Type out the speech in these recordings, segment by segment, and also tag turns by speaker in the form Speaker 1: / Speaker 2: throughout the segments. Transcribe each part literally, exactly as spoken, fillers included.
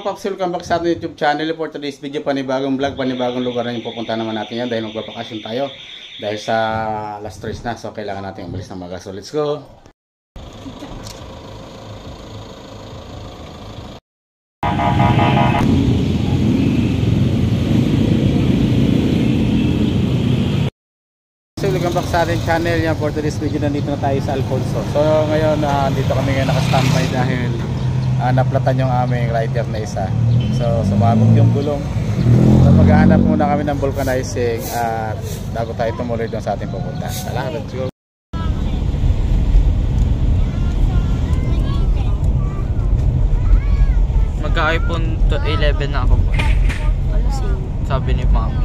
Speaker 1: Paps, welcome back sa ating YouTube channel. For today's video, panibagong vlog, panibagong lugar na yung pupunta naman natin yan dahil magbabakasyon tayo. Dahil sa last stress na, so kailangan natin umalis ng maga. So let's go! So welcome back sa ating channel yan. For today's video, nandito na tayo sa Alfonso. So ngayon, uh, dito kami ngayon naka-standby dahil Uh, naplatan yung aming rider na isa. So sumabog yung gulong. So maghahanap muna kami ng vulcanizing at uh, bago tayo tumuloy doon sa ating pupunta. Tara, let's go.
Speaker 2: Magka-iPhone eleven na ako po. Sabi ni Mami.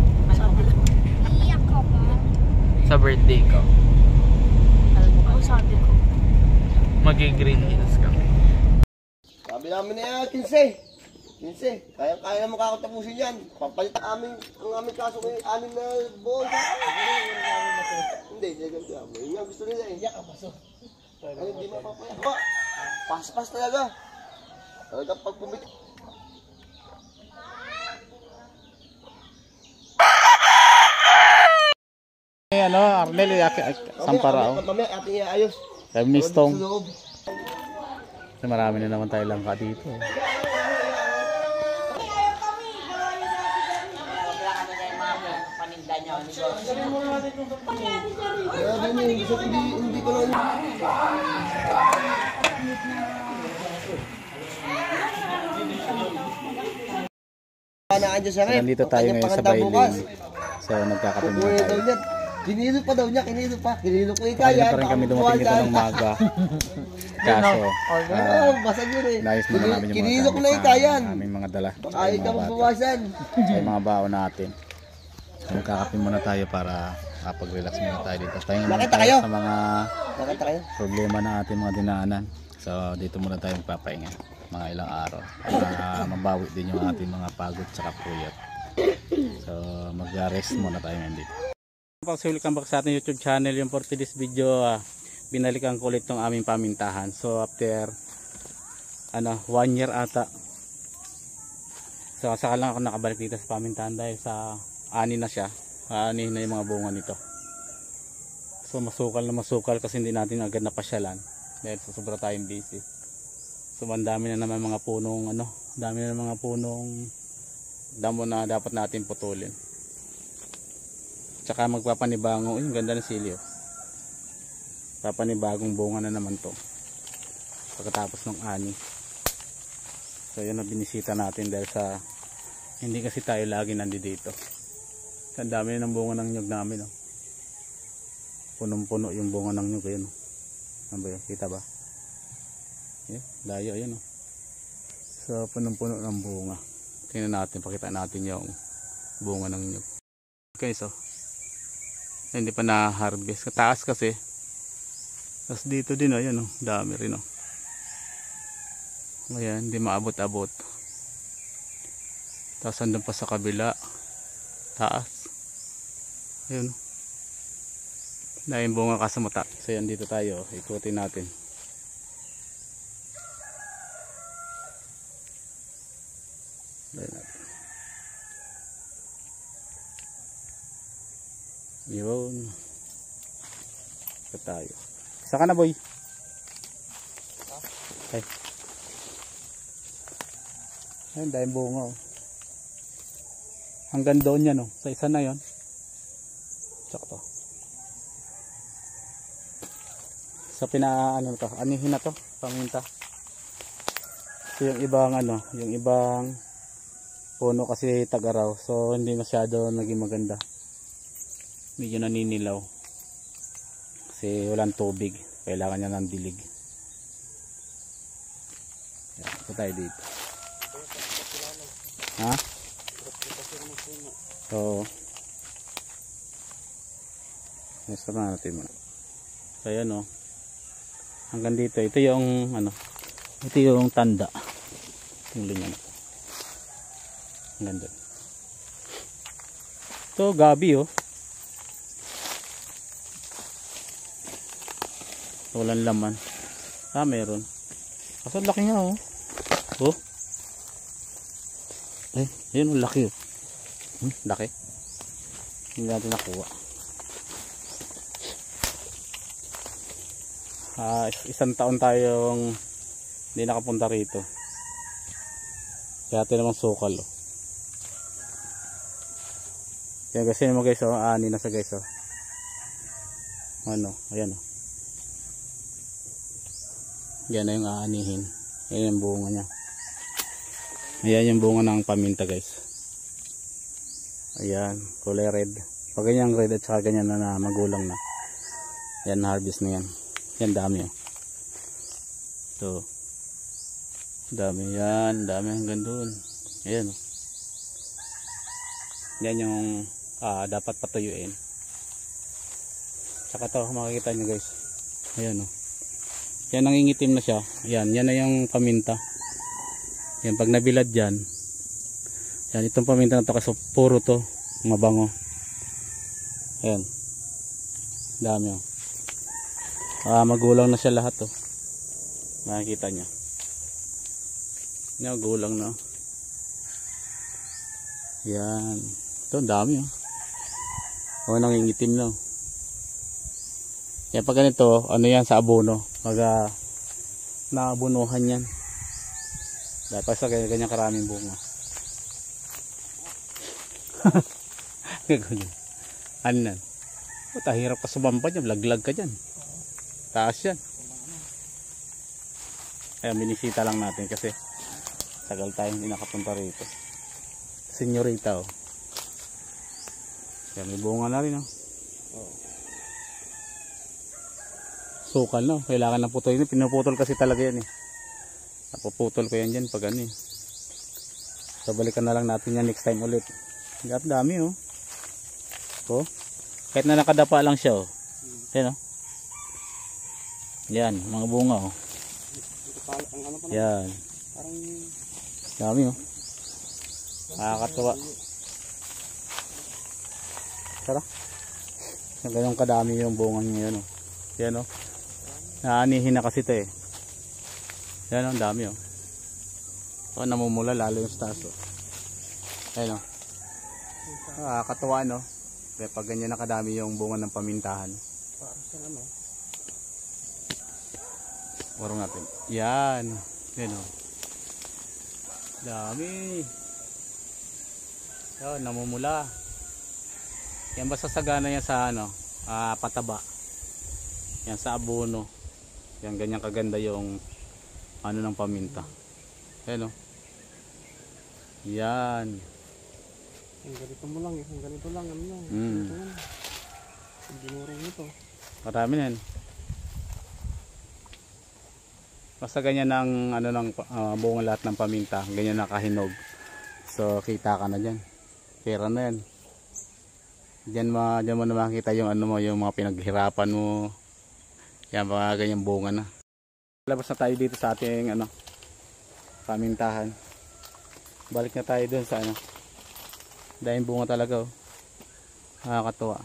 Speaker 2: Sa birthday ko.
Speaker 3: Sabi ko.
Speaker 2: Magi-green hills kami.
Speaker 4: Sabi namin na yan, quince. quince. Kaya-kaya naman kakatapusin yan. Papalit amin, ang aming kaso ngayon, anim na buwan. Hindi, hindi ganito. Yun nga gusto nila eh. Yak ang paso. Ay, hindi mapapaya. Ba, pas-pas talaga. Talaga pag pumiti.
Speaker 1: Eh, ano, Arnel, sampara o.
Speaker 4: Mamaya, ating iayos.
Speaker 1: Kaya mistong. Marami na naman tayo langka dito. So, nandito tayo ngayon sa Bailing. So nagkakape muna tayo.
Speaker 4: Kinilo pa daw niya, kinilo pa. Kinilo ko yung
Speaker 1: Kaya
Speaker 4: kaya.
Speaker 1: pa rin kami dumating dito ng maga. Kaso,
Speaker 4: uh, basag yun eh.
Speaker 1: nais muna namin yung
Speaker 4: kinilo ko na yung
Speaker 1: mga
Speaker 4: kayan.
Speaker 1: aming mga dala.
Speaker 4: Ayaw ka magbawasan.
Speaker 1: Sa mga baon natin. So, magkakape muna tayo para kapag-relax muna tayo dito. Tayo muna tayo sa mga problema na ating mga dinaanan. So dito muna tayo magpapahinga. Mga ilang araw. Para mabawi din yung ating mga pagod sa puyat. So mag-rest muna tayo ngayon dito. Welcome back sa ating YouTube channel. Yung for today's video, uh, binalikan ko ulit ng aming pamintahan. So after ano, one year ata. So saka lang ako nakabalik dito sa pamintahan dahil sa ani na siya. Ani na yung mga bunga nito. So masukal na masukal kasi hindi natin agad napasyalan dahil sa sobra tayong busy. So ang dami na naman mga punong ano, dami na mga punong damo na dapat natin putulin. Tsaka magpapanibango, yung ganda ng silyo. Papanibagong bunga na naman to pagkatapos ng ani. So yun ang binisita natin dahil sa hindi kasi tayo lagi nandito. Ang dami ng bunga ng nyug namin, oh. Punong-puno yung bunga ng nyug, ayun, oh. Ano ba yun? Kita ba? Yeah, layo, ayun, oh. So punong-puno ng bunga. Tingnan natin, pakita natin yung bunga ng nyug. Okay, so hindi pa na-harvest. Kataas kasi. Tapos dito din, oh, ayun, oh. Dami rin, oh. Ayan, hindi maabot-abot. Tapos andun pa sa kabila. Taas. Ayun. Dahil bunga ka sa mata. So yan, dito tayo. Ikutin natin. Dahil natin. Yun. Ito tayo. Isa ka na, boy. Ay. Ayun, dahil bunga, oh. Hanggang doon yan, oh. Sa isa na yon. Sakto. Sa pina ano to, anihin na to, paminta. So yung ibang ano, yung ibang puno kasi tag-araw, so hindi masyado naging maganda. Medyo naninilaw. Kasi walang tubig, kailangan niya ng dilig. Yan, ito tayo dito. Ha? So next na natin muna. So ayan, oh. Hanggang dito, ito yung ano, ito yung tanda. Yung linya na. Hanggang doon. Ito gabi, oh. Walang laman. Ah, meron. Kaso laki nga, oh. Oh. Eh, ayun, ang laki. Hmm, laki. Hindi natin nakuha. Ah, isang taon tayong hindi nakapunta rito. Kaya ito namang sukal. Oh. Kaya kasi naman guys, oh, ani na sa guys. Oh. Ano, ayan oh. Yan na yung aanihin. Ayan yung bunga niya. Ayan yung bunga ng paminta guys. Ayan, kulay red. Pag ganyan red at saka ganyan na, na magulang na. Yan, harvest na yan. Yan, dami oh. So, dami yan, dami hanggang doon. Ayan oh. Yan yung ah, dapat patuyuin. Saka to, makikita nyo guys. Ayan oh. Yan, nangingitim na siya. Yan, yan na yung paminta. Yan, pag nabilad dyan. Yan, itong paminta na to kasi puro to. Mabango. Ayan. Dami oh. Ah, magulang na siya lahat oh. Makikita nyo. Yan, gulang na. Yan. Ito, dami oh. O, nangingitim na oh. Yan, pag ganito, ano yan sa abono. Pag uh, naabunuhan yan. Dapat sa ganyan, ganyan karaming bunga. Gagawin. Ano nan? O, tahirap ka sumampa dyan. Laglag ka dyan. Taas yan. Kaya binisita lang natin kasi tagal tayo hindi nakapunta rito. Senyorita oh. Kaya may bunga na rin oh. Sukal no, kailangan ng putol. Pinuputol kasi talaga yan eh. Napuputol ko yan dyan pag ano eh. So balikan na lang natin yan next time ulit. Ang dami oh. Oh. Kahit na nakadapa lang siya oh. Yan oh. Yan, mga bunga oh. Yan. Dami oh. Nakakatuwa. Tara. Yung ganyan kadami yung bunga niya yan oh. Yan oh. Naanihin na kasi ito eh. Yan ang dami oh. So, namumula lalo yung stas oh. Ayan oh. Ah, katuwa no. Kaya pag ganyan nakadami yung bunga ng pamintahan. Warong natin. Yan. Yan oh. Dami. Yan, namumula. Yan basta sagana yan sa ano, ah, pataba. Yan sa abono. Yan ganyan kaganda yung ano ng paminta. Ayan o. Yan.
Speaker 2: Ang ganito mo lang, ang ganito lang, ano lang.
Speaker 1: Mm.
Speaker 2: Ang dinurong ito.
Speaker 1: Marami na yan. Basta ganyan ang ano ng uh, buong lahat ng paminta. Ganyan nakahinog. So kita ka na dyan. Pera na yan. Diyan, ma, diyan mo na makikita yung ano mo, yung mga pinaghirapan mo. Yan, mga ganyang bunga na. Labas na tayo dito sa ating ano, pamintahan. Balik na tayo dun sa ano. Dahil bunga talaga oh. Nakakatuwa.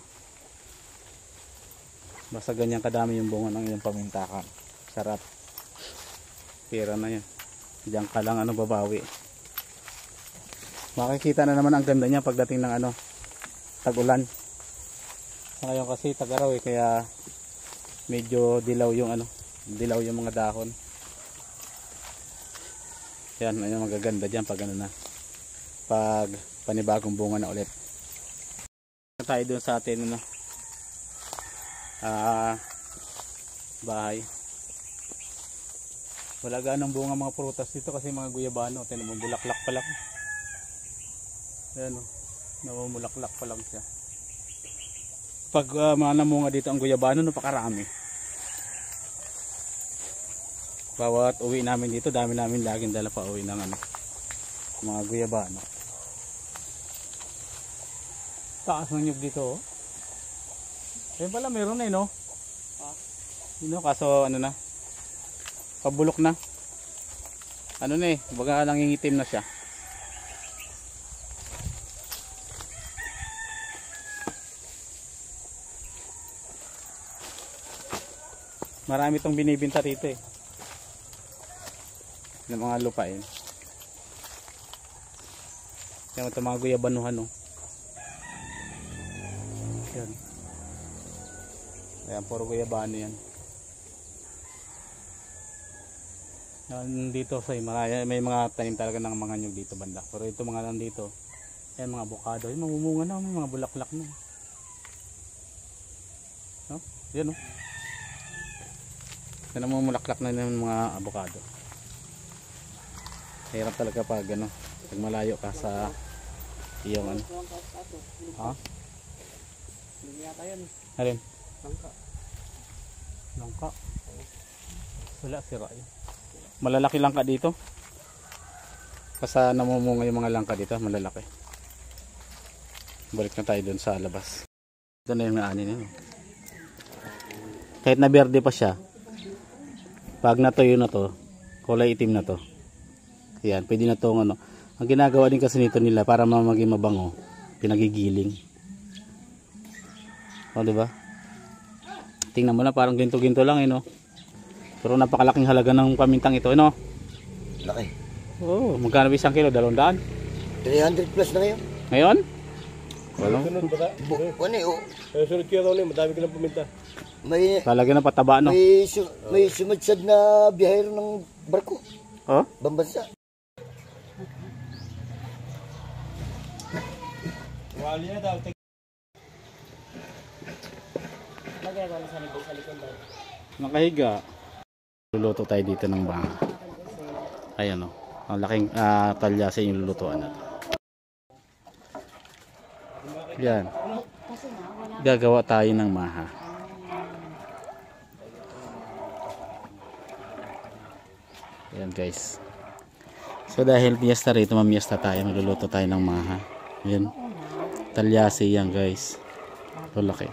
Speaker 1: Basta ganyan kadami yung bunga ng iyong pamintahan. Sarap. Pera na yan. Diyan ka lang ano babawi. Makikita na naman ang ganda niya pagdating ng ano, tag-ulan. Ngayon kasi tag-araw eh, kaya medyo dilaw yung ano, dilaw yung mga dahon. Yan, ayun magaganda diyan pag ano na. Pag panibagong bunga na ulit. Tayo doon sa atin ano. Ah, bahay. Wala ganang bunga mga prutas dito kasi mga guyabano, tinong bulaklak pa lang. Ayan o, namumulaklak pa lang siya. Pag uh, mga namunga dito ang guyabano, napakarami. Bawat uwi namin dito, dami namin laging dala pa uwi ng ano, mga guyabano. Taas ng nyug dito oh. Ayun pala meron na eh no. Yun no, kaso ano na, pabulok na. Ano na eh, baga nangingitim na siya. Marami itong binibinta rito eh. Ng mga lupain. Yan ito mga guyabanuhan, no. Yan. Ayan, puro guyabano yan. Nandito sa Himalaya, may mga tanim talaga ng mga nyug dito banda. Pero ito mga nandito, ayan mga avocado, yung mamumunga na, may mga bulaklak na. No? Yan, no. Yan ang mamulaklak na yung mga avocado. Hirap talaga pag ano, pag malayo ka sa iyong ano. Ha? Alin? Langka. Langka. Wala, sira yun. Malalaki langka dito. Basta namumunga yung mga langka dito, malalaki. Balik na tayo dun sa labas. Ito na yung naanin nyo. Kahit na berde pa siya, pag natuyo na to, kulay itim na to. Yan, pwede na to ano. Ang ginagawa din kasi nito nila para maging mabango, pinagigiling. O, diba? Tingnan mo na, parang ginto-ginto lang, eh, no? Pero napakalaking halaga ng pamintang ito, eh, no?
Speaker 4: Laki.
Speaker 1: Oo, oh, magkano ba isang kilo? Dalawang daan?
Speaker 4: three hundred plus na ngayon.
Speaker 1: Ngayon? Walang.
Speaker 4: Ano eh, oh.
Speaker 3: Eh, sunod kaya daw niya, madami ka ng paminta.
Speaker 4: May,
Speaker 1: Talaga na pataba, no?
Speaker 4: may, su may sumadsad na biyahero ng barko.
Speaker 1: Oh?
Speaker 4: Bambansa.
Speaker 3: Wali na daw.
Speaker 1: Nakahiga. Luluto tayo dito ng banga. Ayan, o. Ang laking uh, talyasi yung lulutuan natin. Yan. Gagawa tayo ng maha. Ayan, guys. So dahil piyesta rito, mamiyesta tayo. Magluluto tayo ng maha. Ayan. Talyasi yan, guys. Ito laki.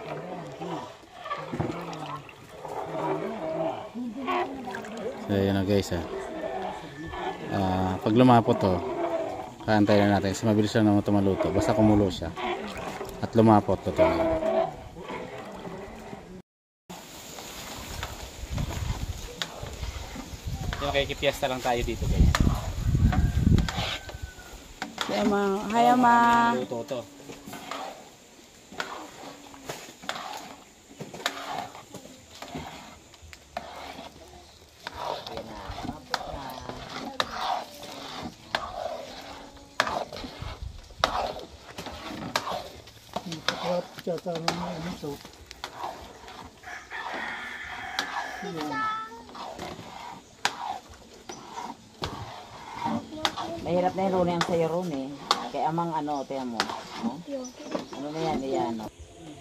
Speaker 1: So ayan na, guys, ha. Uh, pag lumapot to, kaantayin na natin kasi mabilis lang naman ito maluto basta kumulo siya at lumapot to to. Okay, kipiesta lang tayo dito, guys.
Speaker 5: Hayama, hayama.
Speaker 1: Luto to.
Speaker 5: Mahirap na yun yung sa'yo ron eh. Kaya amang ano, tiyan mo. No? Ano na yan, yan. No?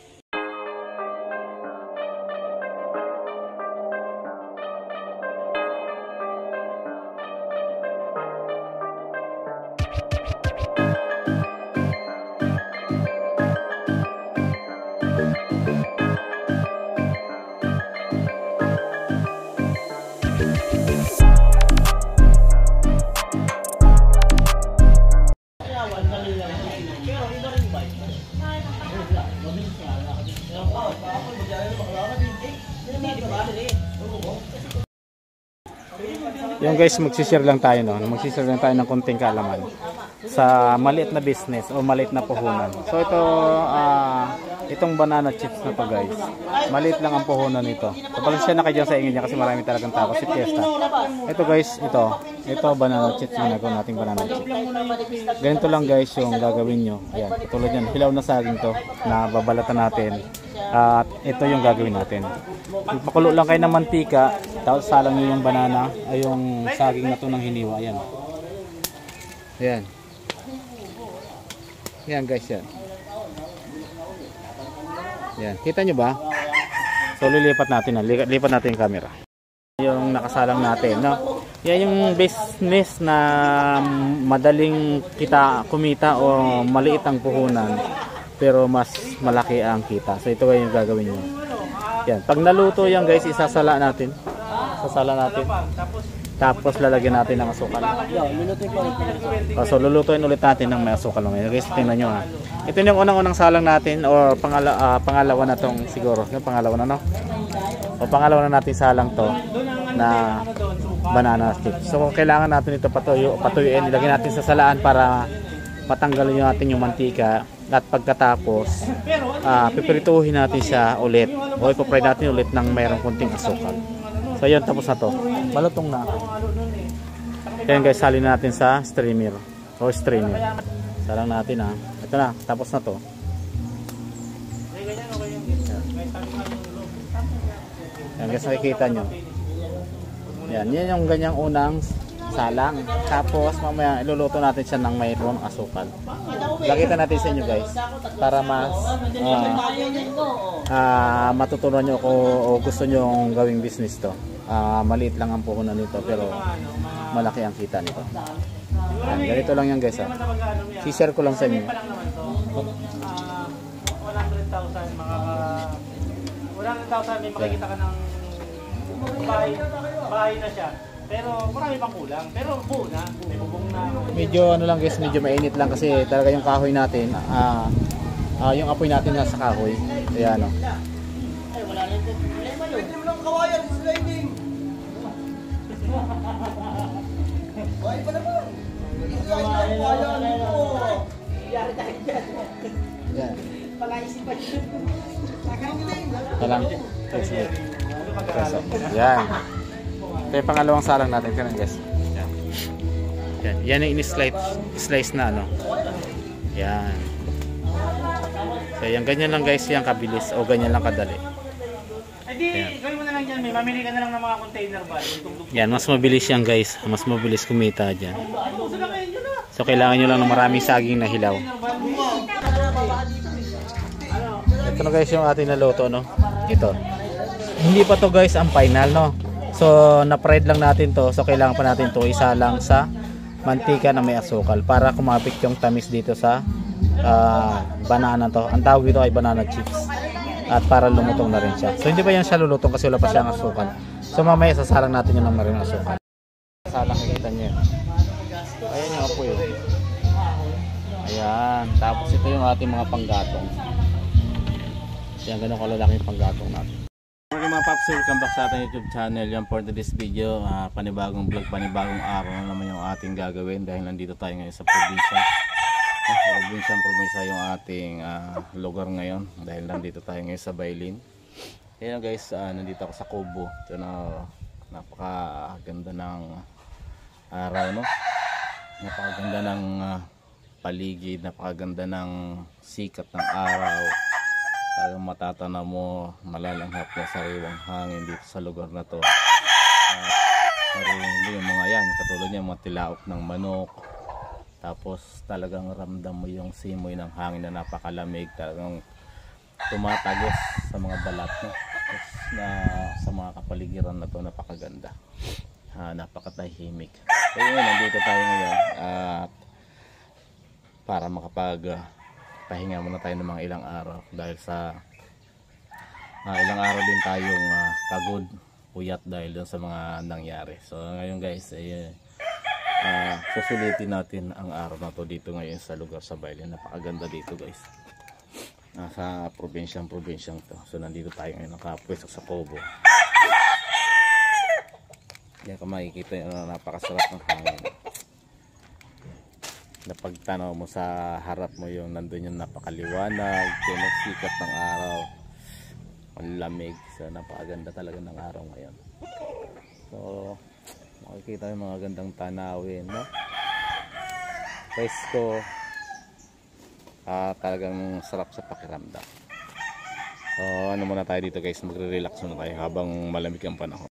Speaker 1: Yung guys, magsishare lang tayo, no? Magsishare lang tayo ng konting kaalaman sa maliit na business o maliit na puhunan. So ito, uh, itong banana chips na to, guys, maliit lang ang puhunan nito. Kapag siya naka dyan sa ingin niya kasi marami talagang tao si Fiesta. Ito, guys, ito ito banana chips, yung nagawa nating banana chips. Ganito lang, guys, yung gagawin nyo. Ayan, katulad yan, hilaw na saging to na babalatan natin. At uh, ito yung gagawin natin. Pakulo lang kayo ng mantika, tapos salang nyo yung banana ay yung saging na to ng hiniwa. Ayan. Ayan. Ayan, guys, yan. Ayan. Kita nyo ba? So lilipat natin, lipat natin yung camera. Yung nakasalang natin, no? Yan yung business na madaling kita kumita o maliit ang puhunan pero mas malaki ang kita. So ito yung gagawin nyo. Yan. Pag naluto yan, guys, isasala natin. Sasala natin. Tapos lalagyan natin ng asukal. Oh, so lulutuin ulit natin ng may asukal. Guys, tingnan nyo, ha. Ito yung unang-unang salang natin o pangala, uh, pangalawa na tong siguro. Yung pangalawa na, no? O pangalawa na natin salang to na banana chips. So kailangan natin ito patuyo, patuyuin. Ilagyan natin sa salaan para patanggalin natin yung mantika at pagkatapos uh, pipirituhin natin siya ulit o ipapry natin ulit ng mayroong kunting asukal. So yun, tapos na to, malutong na. Kaya guys, salin natin sa streamer o streamer. Salang natin ha, ito na, tapos na to. Yan guys, nakikita nyo. Yan, yan yung ganyang unang salang. Tapos mamaya iluluto natin siya ng mayroong asukal. Lakita natin sa inyo guys para mas uh, uh, matutunan nyo kung o gusto nyo gawing business to. Uh, maliit lang ang puhunan nito pero malaki ang kita nito. Yan, ganito lang yan guys ha. Si-share ko lang sa inyo.
Speaker 3: one hundred thousand makaka one hundred thousand may makikita ka ng bahay, bahay na siya. Pero marami pang kulang. Pero buo na, may bubong na.
Speaker 1: Medyo ano lang guys, medyo mainit lang kasi talaga yung kahoy natin, ah uh, uh, yung apoy natin nasa kahoy. Kaya ano.
Speaker 4: Ay, wala rin po problema yun. Pwede mo lang kawayan, sliding. Why pa naman? Sliding ang kawayan mo. Iyari tayo dyan.
Speaker 1: Yan.
Speaker 4: Pag-aisipan yun. Nakagaling.
Speaker 1: Talang. Yan. Ito yung pangalawang salang natin. Kaya guys. Yan. Yan. Yan yung in-slice slice na ano. Yan. So yan, ganyan lang guys yung kabilis o ganyan lang kadali.
Speaker 3: Eh di, gawin mo na lang dyan. May mamili ka na lang ng mga container ba?
Speaker 1: Yan, mas mabilis yan guys. Mas mabilis kumita dyan. So kailangan nyo lang ng maraming saging na hilaw. Ito na guys yung ating naluto, no? Ito. Hindi pa to guys ang final, no? So na-fried lang natin to. So kailangan pa natin to isa lang sa mantika na may asukal para kumapit yung tamis dito sa uh, banana to. Ang tawag dito ay banana chips. At para lumutong na rin siya. So hindi pa yan siya lulutong kasi wala pa siyang asukal. So mamaya sasalang natin yun ng maring asukal. Salang, nakikita nyo yun. Ayan yung apoy yun. Ayan. Tapos ito yung ating mga panggatong. Yan, ganun kalalaking panggatong natin. Okay mga paps, welcome back sa ating YouTube channel. Yan for this video, uh, panibagong vlog, panibagong araw na naman yung ating gagawin dahil nandito tayo ngayon sa probinsya. Uh, sa probinsyang probinsya yung ating uh, lugar ngayon dahil nandito tayo ngayon sa Bailin. Ayan guys, uh, nandito ako sa Kubo. Ito na, napakaganda ng araw, no? Napakaganda ng uh, paligid, napakaganda ng sikat ng araw. Talagang matatanaw mo, malalanghap na sariwang hangin dito sa lugar na to. At sariwang yung mga yan, katulad niya mga tilaok ng manok. Tapos talagang ramdam mo yung simoy ng hangin na napakalamig, talagang tumatagos sa mga balat, no? Tapos na sa mga kapaligiran na to, napakaganda. Ha, napakatahimik. Kaya ngayon, nandito tayo ngayon at para makapag uh, pahinga muna tayo ng mga ilang araw dahil sa uh, ilang araw din tayong uh, pagod, puyat dahil dun sa mga nangyari. So ngayon guys ay uh, susulitin natin ang araw na to dito ngayon sa lugar sa Bailin. Napakaganda dito guys, nasa probinsyang probinsyang to. So nandito tayo ngayon nakapwesto sa Kubo. Yan kung makikita nyo, napakasarap ng hangin. Napagtanaw mo sa harap mo yung nandun yung napakaliwanag, yung sikat ng araw, ang lamig. So napakaganda talaga ng araw ngayon. So makikita yung mga gandang tanawin, no? Presko, ah, talagang sarap sa pakiramdam. So ano muna tayo dito guys, magre-relax muna tayo habang malamig ang panahon.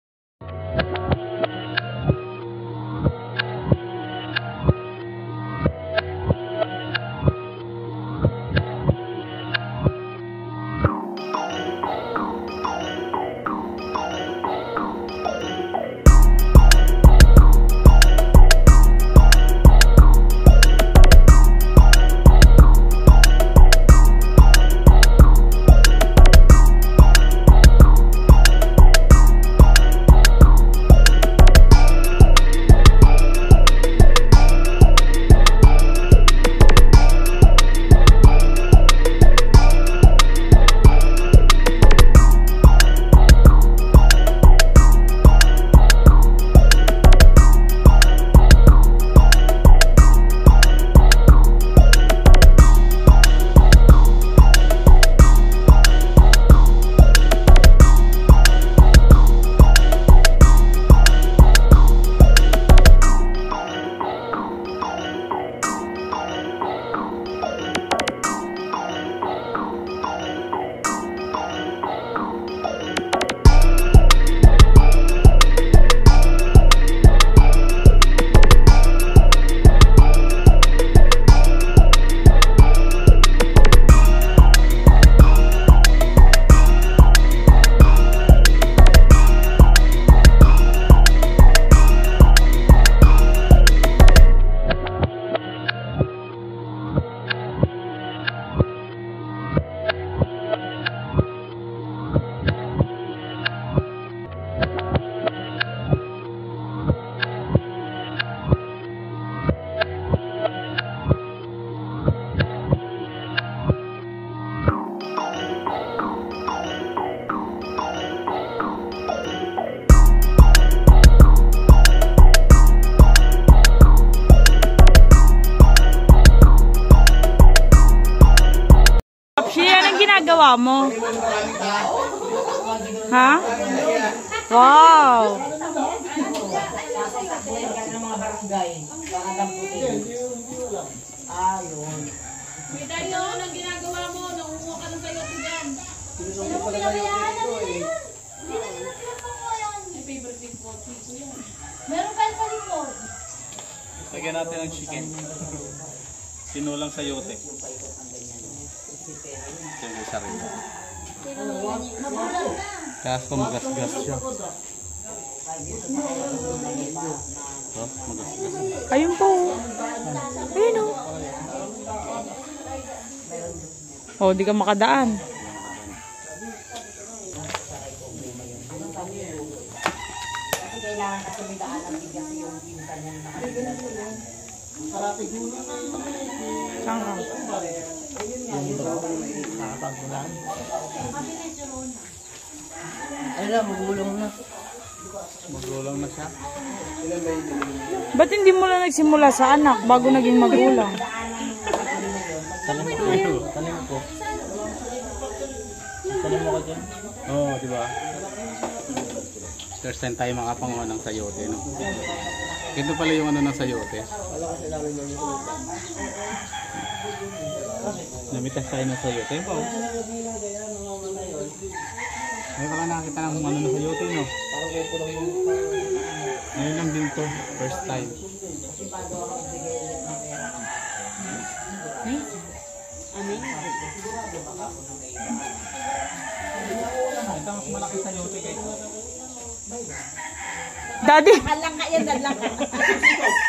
Speaker 6: ginagawa mo? Ha? Wow!
Speaker 5: ng mga barangay, para lamputin. Ayun.
Speaker 7: Tayo, anong ginagawa mo? Nangunguha ka ng sayo dyan.
Speaker 4: Sinusunod ko lang kayo dito eh.
Speaker 7: Ay, favorite big pot. Meron pa sa likod.
Speaker 1: Lagyan natin ng chicken. Sinulang sayote. Ito yung isa rin.
Speaker 7: Magulang na.
Speaker 1: Kaso magasgas siya. Oh, magasgas.
Speaker 6: Ayun po. Ayun o. Oh, di ka makadaan.
Speaker 5: Kasi kailangan kasi may daan ng bigas yung pinsan niya nakalimutan.
Speaker 6: Saan ka?
Speaker 1: Magulang na siya.
Speaker 6: Ba't hindi mo lang nagsimula sa anak bago naging magulang?
Speaker 1: Tanim ko. Tanim mo ko dyan? Oo, oh, di ba? First time tayo makapanguha ng sayote, no? Ito pala yung ano ng sayote. Namitas tayo ng sayote pa, oh. Ngayon ka lang nakakita ng ano ng sayote, no? Ngayon lang din to, first time. Ito mas malaki sayote kayo.
Speaker 6: Daddy!
Speaker 5: Dalang ka yan, dalang ka.